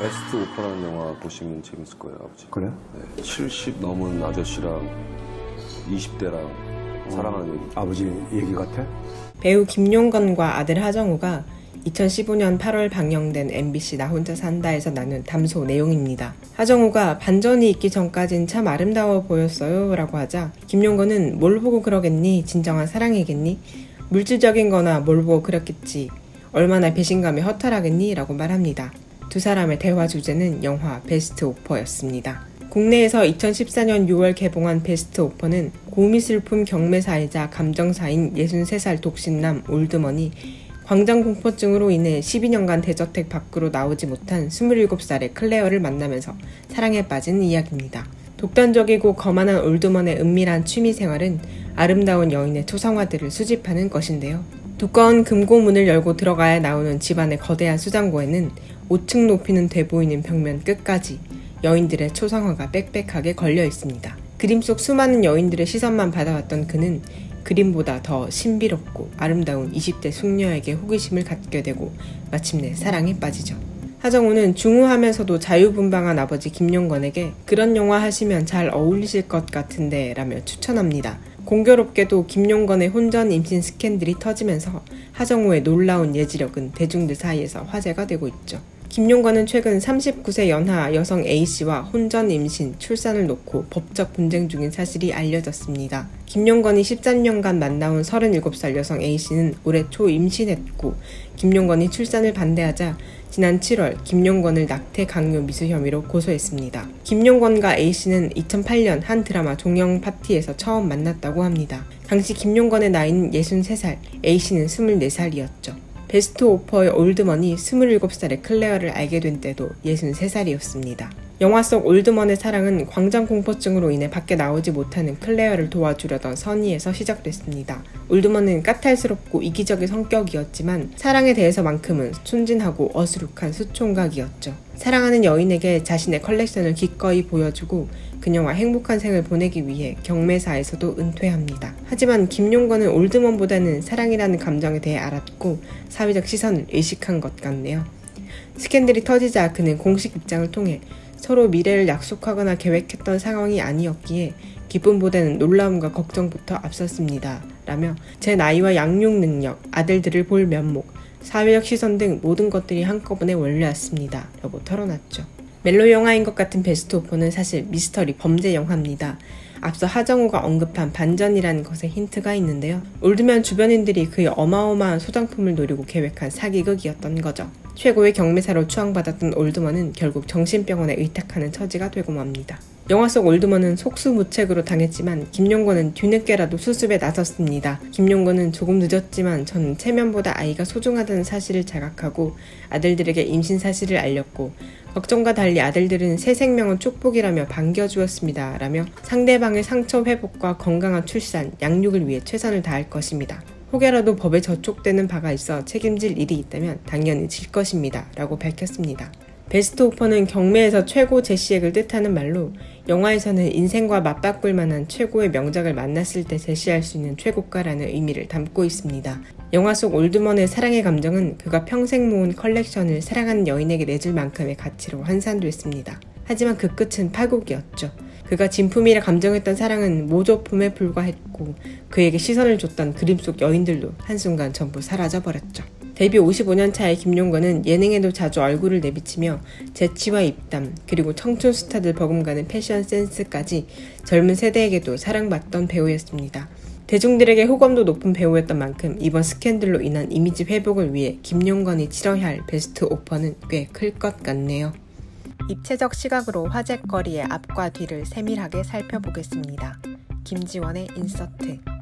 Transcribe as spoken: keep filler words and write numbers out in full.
베스트 오퍼라는 영화 보시면 재밌을 거예요, 아버지. 그래요? 네, 칠십 넘은 아저씨랑 이십 대랑 어, 사랑하는 얘기. 아버지 얘기 같아? 배우 김용건과 아들 하정우가 이천십오 년 팔월 방영된 엠비씨 나 혼자 산다에서 나눈 담소 내용입니다. 하정우가 반전이 있기 전까진 참 아름다워 보였어요 라고 하자 김용건은 뭘 보고 그러겠니? 진정한 사랑이겠니? 물질적인 거나 뭘 보고 그랬겠지. 얼마나 배신감이 허탈하겠니? 라고 말합니다. 두 사람의 대화 주제는 영화 베스트 오퍼였습니다. 국내에서 이천십사 년 유월 개봉한 베스트 오퍼는 고미슬픔 경매사이자 감정사인 예순세 살 독신남 올드머니 광장공포증으로 인해 십이 년간 대저택 밖으로 나오지 못한 스물일곱 살의 클레어를 만나면서 사랑에 빠진 이야기입니다. 독단적이고 거만한 올드먼의 은밀한 취미생활은 아름다운 여인의 초상화들을 수집하는 것인데요. 두꺼운 금고문을 열고 들어가야 나오는 집안의 거대한 수장고에는 오 층 높이는 돼 보이는 벽면 끝까지 여인들의 초상화가 빽빽하게 걸려 있습니다. 그림 속 수많은 여인들의 시선만 받아왔던 그는 그림보다 더 신비롭고 아름다운 이십 대 숙녀에게 호기심을 갖게 되고 마침내 사랑에 빠지죠. 하정우는 중후하면서도 자유분방한 아버지 김용건에게 그런 영화 하시면 잘 어울리실 것 같은데 라며 추천합니다. 공교롭게도 김용건의 혼전 임신 스캔들이 터지면서 하정우의 놀라운 예지력은 대중들 사이에서 화제가 되고 있죠. 김용건은 최근 삼십구 세 연하 여성 A씨와 혼전 임신, 출산을 놓고 법적 분쟁 중인 사실이 알려졌습니다. 김용건이 십삼 년간 만나온 서른일곱 살 여성 A씨는 올해 초 임신했고 김용건이 출산을 반대하자 지난 칠월 김용건을 낙태 강요 미수 혐의로 고소했습니다. 김용건과 A씨는 이천팔 년 한 드라마 종영 파티에서 처음 만났다고 합니다. 당시 김용건의 나이는 예순세 살, A씨는 스물네 살이었죠. 베스트 오퍼의 올드먼이 스물일곱 살의 클레어를 알게 된 때도 예순세 살이었습니다. 영화 속 올드먼의 사랑은 광장공포증으로 인해 밖에 나오지 못하는 클레어를 도와주려던 선의에서 시작됐습니다. 올드먼은 까탈스럽고 이기적인 성격이었지만 사랑에 대해서만큼은 순진하고 어수룩한 수총각이었죠. 사랑하는 여인에게 자신의 컬렉션을 기꺼이 보여주고 그녀와 행복한 생을 보내기 위해 경매사에서도 은퇴합니다. 하지만 김용건은 올드먼보다는 사랑이라는 감정에 대해 알았고 사회적 시선을 의식한 것 같네요. 스캔들이 터지자 그는 공식 입장을 통해 서로 미래를 약속하거나 계획했던 상황이 아니었기에 기쁨보다는 놀라움과 걱정부터 앞섰습니다. 라며 제 나이와 양육 능력, 아들들을 볼 면목, 사회적 시선 등 모든 것들이 한꺼번에 몰려왔습니다. 라고 털어놨죠. 멜로 영화인 것 같은 베스트 오퍼는 사실 미스터리 범죄 영화입니다. 앞서 하정우가 언급한 반전이라는 것에 힌트가 있는데요. 올드먼 주변인들이 그의 어마어마한 소장품을 노리고 계획한 사기극이었던 거죠. 최고의 경매사로 추앙받았던 올드먼은 결국 정신병원에 의탁하는 처지가 되고 맙니다. 영화 속 올드먼은 속수무책으로 당했지만 김용건은 뒤늦게라도 수습에 나섰습니다. 김용건은 조금 늦었지만 저는 체면보다 아이가 소중하다는 사실을 자각하고 아들들에게 임신 사실을 알렸고 걱정과 달리 아들들은 새 생명은 축복이라며 반겨주었습니다. 라며 상대방의 상처 회복과 건강한 출산, 양육을 위해 최선을 다할 것입니다. 혹여라도 법에 저촉되는 바가 있어 책임질 일이 있다면 당연히 질 것입니다. 라고 밝혔습니다. 베스트 오퍼는 경매에서 최고 제시액을 뜻하는 말로 영화에서는 인생과 맞바꿀 만한 최고의 명작을 만났을 때 제시할 수 있는 최고가라는 의미를 담고 있습니다. 영화 속 올드먼의 사랑의 감정은 그가 평생 모은 컬렉션을 사랑하는 여인에게 내줄 만큼의 가치로 환산됐습니다. 하지만 그 끝은 파국이었죠. 그가 진품이라 감정했던 사랑은 모조품에 불과했고 그에게 시선을 줬던 그림 속 여인들도 한순간 전부 사라져버렸죠. 데뷔 오십오 년 차의 김용건은 예능에도 자주 얼굴을 내비치며 재치와 입담 그리고 청춘 스타들 버금가는 패션 센스까지 젊은 세대에게도 사랑받던 배우였습니다. 대중들에게 호감도 높은 배우였던 만큼 이번 스캔들로 인한 이미지 회복을 위해 김용건이 치러야 할 베스트 오퍼는 꽤 클 것 같네요. 입체적 시각으로 화제거리의 앞과 뒤를 세밀하게 살펴보겠습니다. 김지원의 인서트.